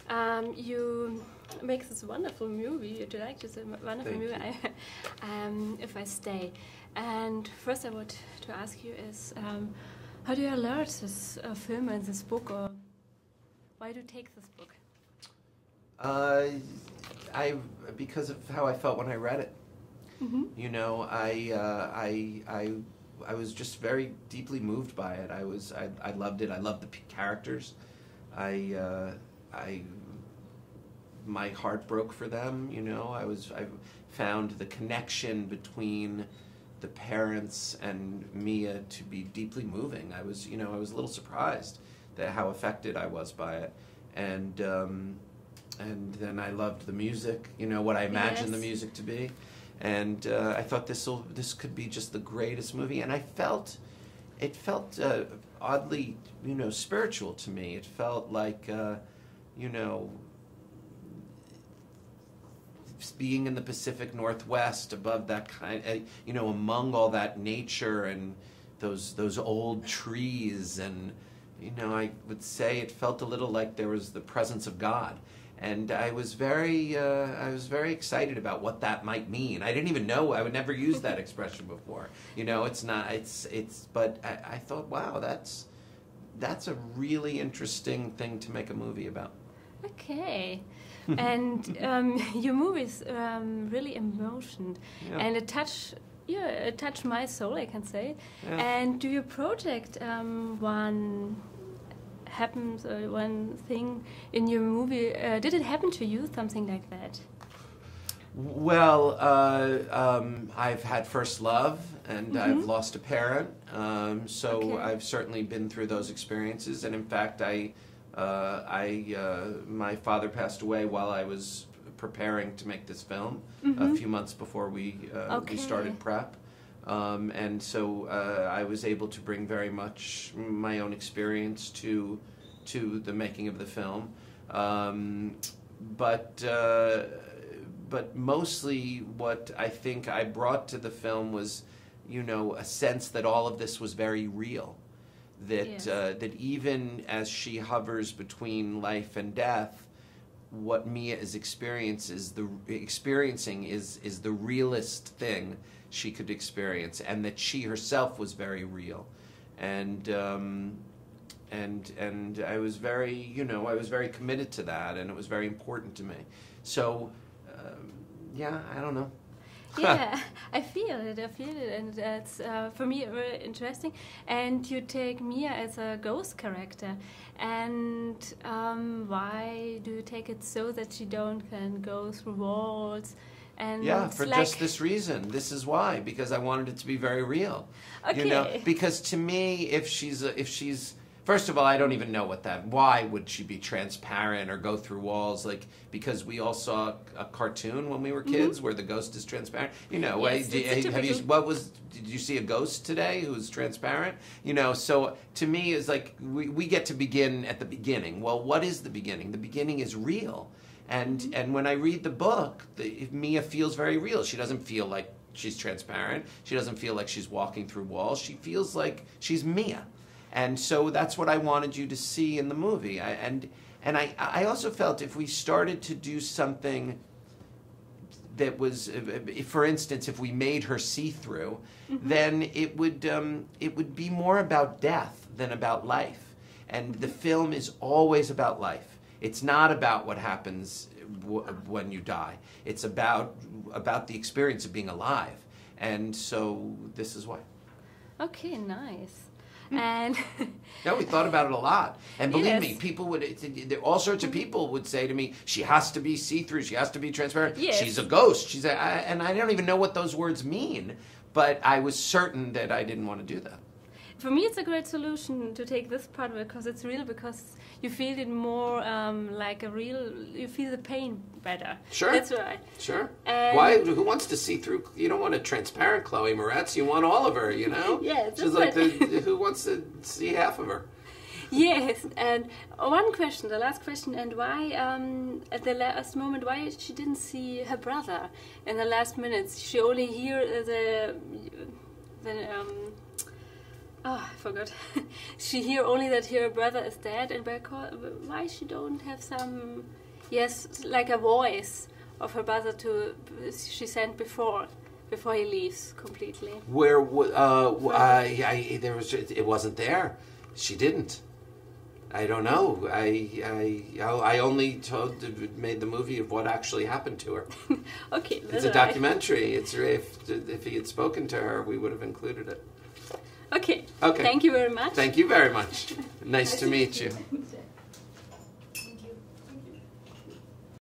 You make this wonderful movie. You direct this wonderful Thank movie. you. If I stay, and first I want to ask you is, how do you learn this film and this book, or why do you take this book? Because of how I felt when I read it. Mm-hmm. You know, I was just very deeply moved by it. I loved it. I loved the characters. My heart broke for them. You know, I found the connection between the parents and Mia to be deeply moving. I was a little surprised at how affected I was by it, and then I loved the music. You know, what I imagined the music to be. And I thought this could be just the greatest movie, and it felt oddly, you know, spiritual to me. It felt like, you know, being in the Pacific Northwest, above that you know, among all that nature and those old trees, and you know, I would say it felt a little like there was the presence of God. And I was very excited about what that might mean. I didn't even know, I would never use that expression before. You know, but I thought, wow, that's a really interesting thing to make a movie about. Okay. And your movie is really emotional, and it touched my soul, I can say. Yeah. And do you project one thing in your movie? Did it happen to you, something like that? Well, I've had first love, and I've lost a parent, so I've certainly been through those experiences. And in fact, my father passed away while I was preparing to make this film, a few months before we started prep. And so I was able to bring very much my own experience to the making of the film, but mostly what I think I brought to the film was, you know, a sense that all of this was very real, that even as she hovers between life and death, what Mia is experiencing is the realest thing she could experience, and that she herself was very real, and I was very committed to that, and it was very important to me. So, I don't know. Yeah, I feel it, and it's for me very interesting. And you take Mia as a ghost character, and why do you take it so that she can go through walls? And for just this reason. This is why, because I wanted it to be very real. Okay. You know, because to me, if she's first of all, I don't even know why would she be transparent or go through walls? Like, because we all saw a cartoon when we were kids where the ghost is transparent. You know, yes, did you see a ghost today who's transparent? You know, so to me it's like we get to begin at the beginning. Well, what is the beginning? The beginning is real. And when I read the book, Mia feels very real. She doesn't feel like she's transparent. She doesn't feel like she's walking through walls. She feels like she's Mia. And so that's what I wanted you to see in the movie. I also felt if we started to do something that was, for instance, if we made her see-through, then it would be more about death than about life. And the film is always about life. It's not about what happens when you die. It's about the experience of being alive. And so this is why. Okay, nice. And no, we thought about it a lot, and believe me, people all sorts of people would say to me, "She has to be see-through. She has to be transparent. Yes. She's a ghost." And I don't even know what those words mean, but I was certain that I didn't want to do that. For me, it's a great solution to take this part because it's real, because you feel it more like a real. You feel the pain better. Sure, that's right. Sure. Why? Who wants to see through? You don't want a transparent Chloe Moretz. You want all of her. You know. Yes. She's like who wants to see half of her? Yes, and one question, the last question, and why at the last moment, why she didn't see her brother in the last minutes? She only hear the Oh, I forgot. She hear only that her brother is dead, and why she don't have some, yes, like a voice of her brother to she sent before he leaves completely. Where there was it wasn't there. She didn't. I don't know. I only made the movie of what actually happened to her. Okay, it's a documentary. It's if he had spoken to her, we would have included it. Okay. Okay. Thank you very much. Thank you very much. Nice to meet you.